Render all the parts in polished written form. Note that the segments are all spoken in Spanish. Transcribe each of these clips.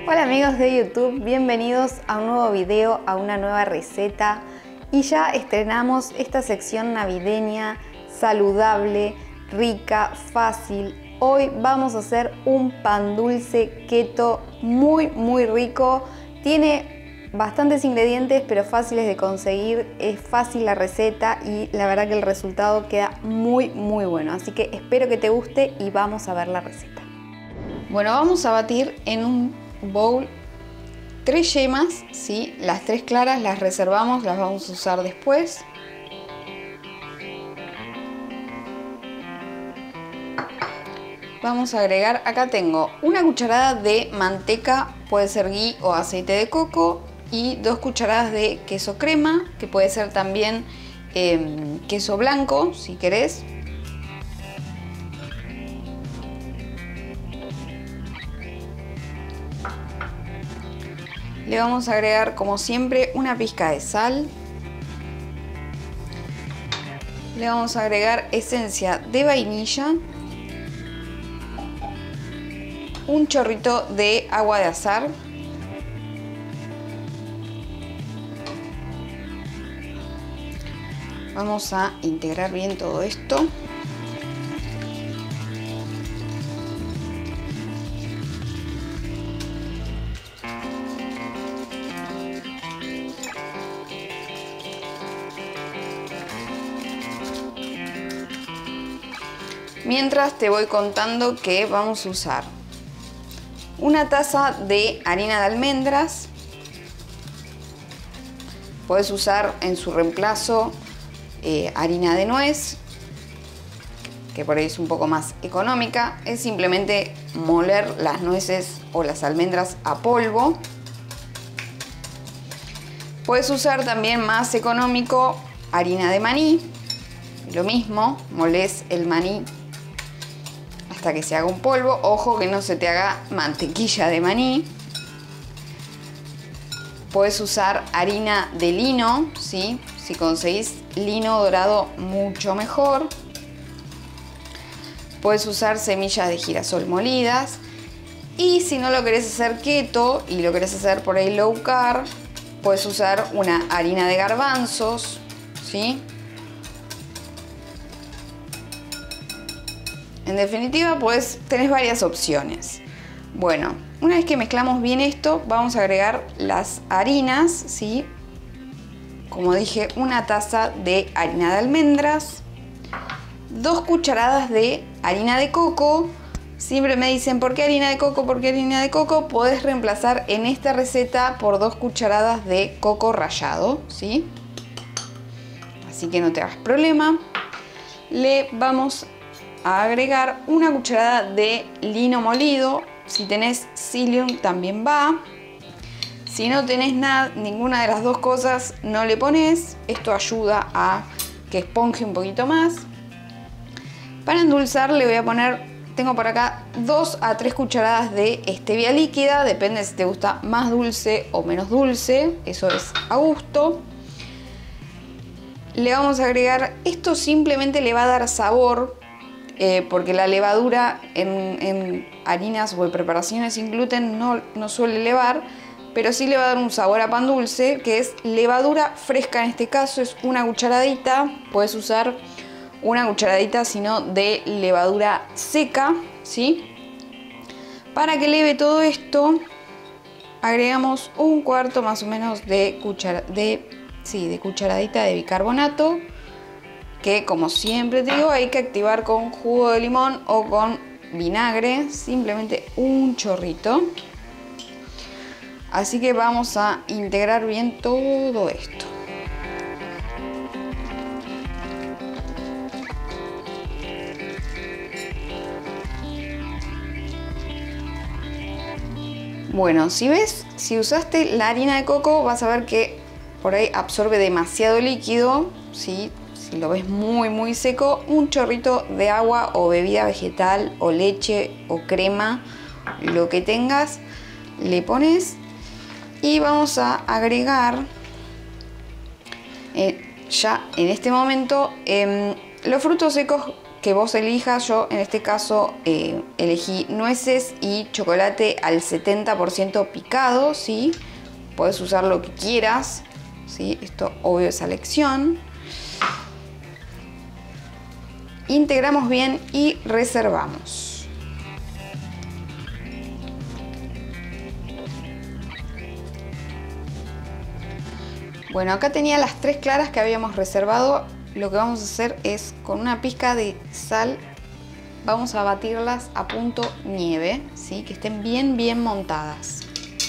Hola amigos de YouTube, bienvenidos a un nuevo video, a una nueva receta. Y ya estrenamos esta sección navideña, saludable, rica, fácil. Hoy vamos a hacer un pan dulce keto muy rico. Tiene bastantes ingredientes pero fáciles de conseguir, es fácil la receta y la verdad que el resultado queda muy bueno. Así que espero que te guste y vamos a ver la receta. Bueno, vamos a batir en un bowl 3 yemas, ¿sí? Las 3 claras las reservamos, las vamos a usar después. Vamos a agregar, acá tengo una cucharada de manteca, puede ser ghee o aceite de coco, y 2 cucharadas de queso crema, que puede ser también queso blanco si querés. Le vamos a agregar, como siempre, una pizca de sal. Le vamos a agregar esencia de vainilla. Un chorrito de agua de azahar. Vamos a integrar bien todo esto. Mientras te voy contando que vamos a usar una taza de harina de almendras. Puedes usar en su reemplazo harina de nuez, que por ahí es un poco más económica. Es simplemente moler las nueces o las almendras a polvo. Puedes usar también, más económico, harina de maní. Lo mismo, molés el maní hasta que se haga un polvo. Ojo que no se te haga mantequilla de maní. Puedes usar harina de lino, ¿sí? Si conseguís lino dorado, mucho mejor. Puedes usar semillas de girasol molidas. Y si no lo querés hacer keto y lo querés hacer por ahí low carb, puedes usar una harina de garbanzos, ¿sí? En definitiva, pues tenés varias opciones. Bueno, una vez que mezclamos bien esto, vamos a agregar las harinas, ¿sí? Como dije, una taza de harina de almendras, 2 cucharadas de harina de coco. Siempre me dicen, ¿por qué harina de coco? ¿Por qué harina de coco? Podés reemplazar en esta receta por 2 cucharadas de coco rallado, ¿sí? Así que no te hagas problema. Le vamos a agregar una cucharada de lino molido. Si tenés psyllium también va. Si no tenés ninguna de las dos cosas, no le pones. Esto ayuda a que esponje un poquito más. Para endulzar le voy a poner, tengo por acá 2 a 3 cucharadas de stevia líquida. Depende si te gusta más dulce o menos dulce. Eso es a gusto. Le vamos a agregar, esto simplemente le va a dar sabor. Porque la levadura en harinas o en preparaciones sin gluten no suele levar, pero sí le va a dar un sabor a pan dulce, que es levadura fresca. En este caso es una cucharadita. Puedes usar una cucharadita, sino de levadura seca, ¿sí? Para que leve todo esto, agregamos un cuarto más o menos de cucharadita de bicarbonato, que como siempre te digo, hay que activar con jugo de limón o con vinagre, simplemente un chorrito. Así que vamos a integrar bien todo esto. Bueno, si usaste la harina de coco, vas a ver que por ahí absorbe demasiado líquido, ¿sí? Si lo ves muy seco, un chorrito de agua o bebida vegetal o leche o crema, lo que tengas, le pones. Y vamos a agregar ya en este momento los frutos secos que vos elijas. Yo en este caso elegí nueces y chocolate al 70% picado, ¿sí? Puedes usar lo que quieras, ¿sí? Esto obvio es a elección. Integramos bien y reservamos. Bueno, acá tenía las 3 claras que habíamos reservado. Lo que vamos a hacer es, con una pizca de sal, vamos a batirlas a punto nieve, ¿sí? Que estén bien montadas.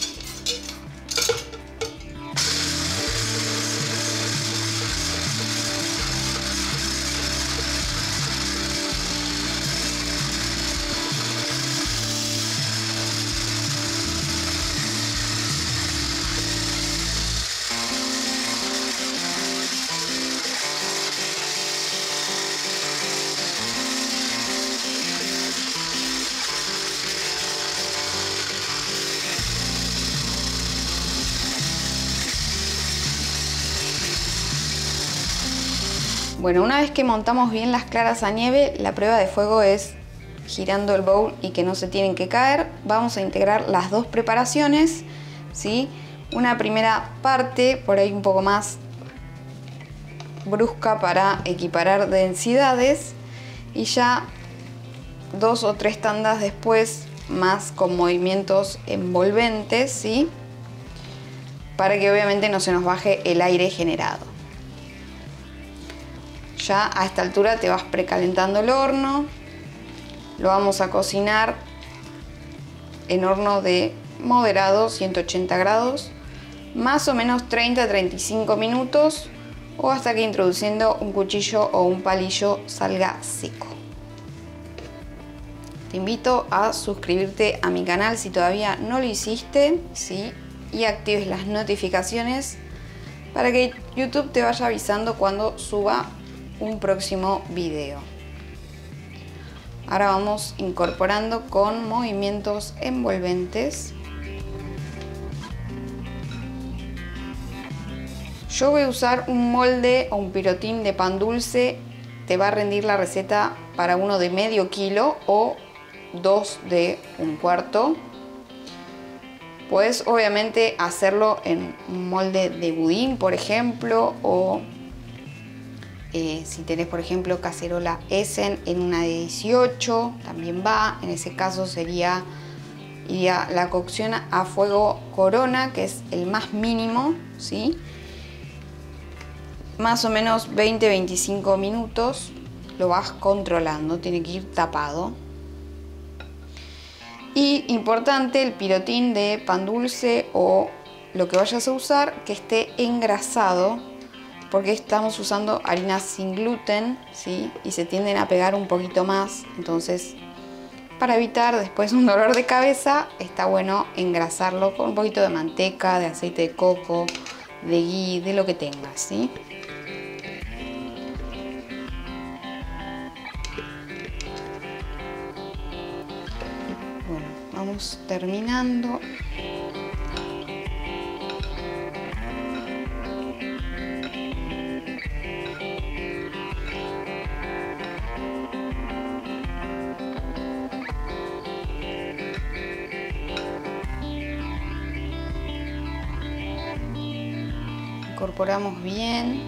Bueno, una vez que montamos bien las claras a nieve, la prueba de fuego es girando el bowl y que no se tienen que caer. Vamos a integrar las 2 preparaciones, ¿sí? Una primera parte, por ahí un poco más brusca para equiparar densidades, y ya 2 o 3 tandas después, más con movimientos envolventes, ¿sí? Para que obviamente no se nos baje el aire generado. Ya a esta altura te vas precalentando el horno. Lo vamos a cocinar en horno de moderado, 180 grados, más o menos 30-35 minutos, o hasta que introduciendo un cuchillo o un palillo salga seco. Te invito a suscribirte a mi canal si todavía no lo hiciste, ¿sí? Y actives las notificaciones para que YouTube te vaya avisando cuando suba un próximo video. Ahora vamos incorporando con movimientos envolventes. Yo voy a usar un molde o un pirotín de pan dulce. Te va a rendir la receta para uno de medio kilo o 2 de 1/4. Puedes obviamente hacerlo en un molde de budín, por ejemplo, o si tenés, por ejemplo, cacerola Essen, en una de 18 también va. En ese caso iría la cocción a fuego corona, que es el más mínimo, ¿sí? Más o menos 20-25 minutos. Lo vas controlando, tiene que ir tapado. Y importante, el pirotín de pan dulce o lo que vayas a usar, que esté engrasado, porque estamos usando harinas sin gluten, ¿sí? Y se tienden a pegar un poquito más. Entonces, para evitar después un dolor de cabeza, está bueno engrasarlo con un poquito de manteca, de aceite de coco, de ghee, de lo que tengas, ¿sí? Bueno, vamos terminando. Incorporamos bien.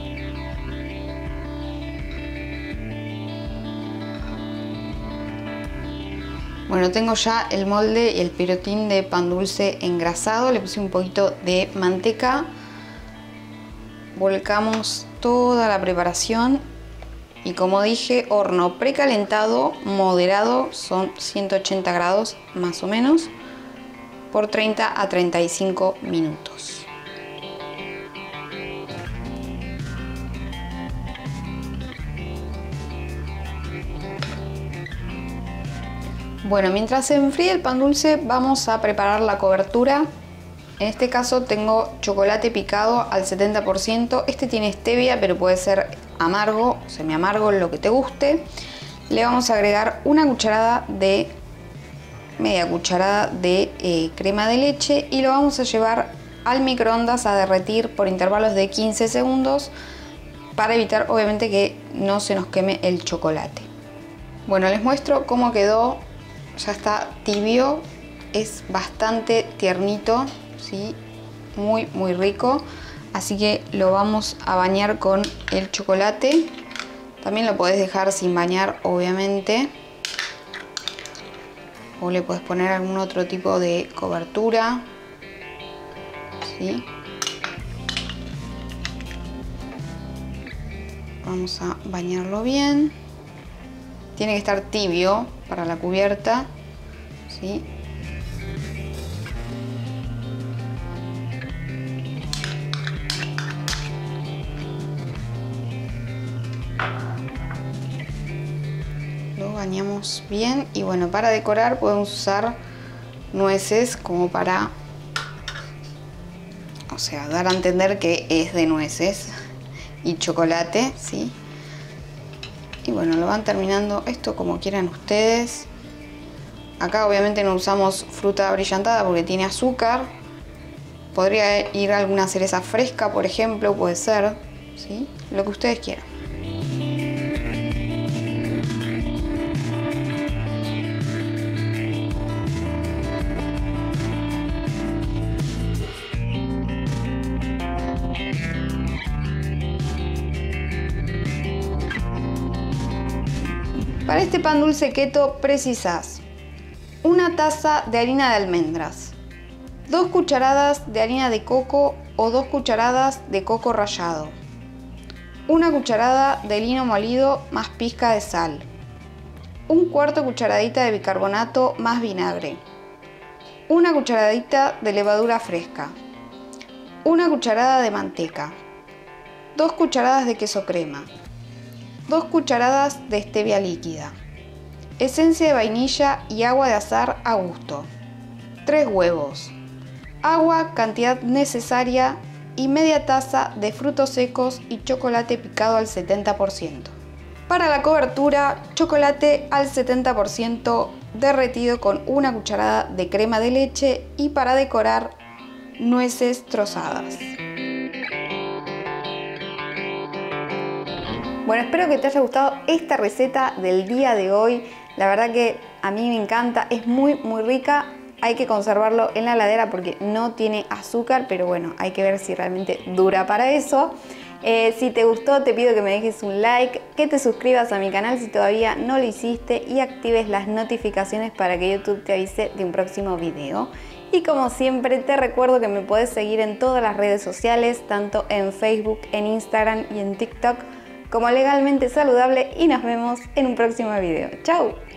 Bueno, tengo ya el molde y el pirotín de pan dulce engrasado. Le puse un poquito de manteca. Volcamos toda la preparación y, como dije, horno precalentado moderado, son 180 grados más o menos, por 30 a 35 minutos. Bueno, mientras se enfríe el pan dulce, vamos a preparar la cobertura. En este caso tengo chocolate picado al 70%. Este tiene stevia, pero puede ser amargo, semi amargo, lo que te guste. Le vamos a agregar media cucharada de crema de leche y lo vamos a llevar al microondas a derretir por intervalos de 15 segundos para evitar obviamente que no se nos queme el chocolate. Bueno, les muestro cómo quedó. Ya está tibio, es bastante tiernito, ¿sí? Muy, muy rico. Así que lo vamos a bañar con el chocolate. También lo podés dejar sin bañar, obviamente. O le podés poner algún otro tipo de cobertura, ¿sí? Vamos a bañarlo bien. Tiene que estar tibio para la cubierta, ¿sí? Lo bañamos bien y bueno, para decorar podemos usar nueces como para, o sea, dar a entender que es de nueces y chocolate, ¿sí? Y bueno, lo van terminando esto como quieran ustedes. Acá obviamente no usamos fruta brillantada porque tiene azúcar. Podría ir alguna cereza fresca, por ejemplo, puede ser, ¿sí? Lo que ustedes quieran. Para este pan dulce keto precisas una taza de harina de almendras, 2 cucharadas de harina de coco o 2 cucharadas de coco rallado, 1 cucharada de lino molido más pizca de sal, 1/4 cucharadita de bicarbonato más vinagre, 1 cucharadita de levadura fresca, 1 cucharada de manteca, 2 cucharadas de queso crema, 2 cucharadas de stevia líquida, esencia de vainilla y agua de azahar a gusto, 3 huevos, agua cantidad necesaria y media taza de frutos secos y chocolate picado al 70%. Para la cobertura, chocolate al 70% derretido con 1 cucharada de crema de leche y para decorar, nueces trozadas. Bueno, espero que te haya gustado esta receta del día de hoy. La verdad que a mí me encanta, es muy rica. Hay que conservarlo en la heladera porque no tiene azúcar, pero bueno, hay que ver si realmente dura para eso. Si te gustó, te pido que me dejes un like, que te suscribas a mi canal si todavía no lo hiciste y actives las notificaciones para que YouTube te avise de un próximo video. Y como siempre te recuerdo que me podés seguir en todas las redes sociales, tanto en Facebook, en Instagram y en TikTok, como Legalmente Saludable, y nos vemos en un próximo video. ¡Chao!